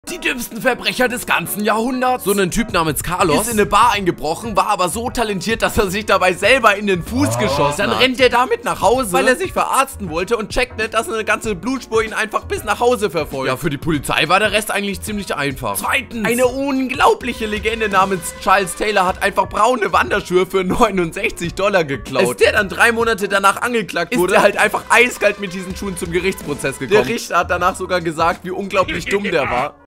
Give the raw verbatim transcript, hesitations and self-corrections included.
Die dümmsten Verbrecher des ganzen Jahrhunderts. So ein Typ namens Carlos ist in eine Bar eingebrochen, war aber so talentiert, dass er sich dabei selber in den Fuß oh. geschossen hat. Dann rennt er damit nach Hause, weil er sich verarzten wollte und checkt nicht, dass eine ganze Blutspur ihn einfach bis nach Hause verfolgt. Ja, für die Polizei war der Rest eigentlich ziemlich einfach. Zweitens, eine unglaubliche Legende namens Charles Taylor hat einfach braune Wanderschuhe für neunundsechzig Dollar geklaut. Als der dann drei Monate danach angeklagt wurde, ist er halt einfach eiskalt mit diesen Schuhen zum Gerichtsprozess gekommen. Der Richter hat danach sogar gesagt, wie unglaublich dumm der war.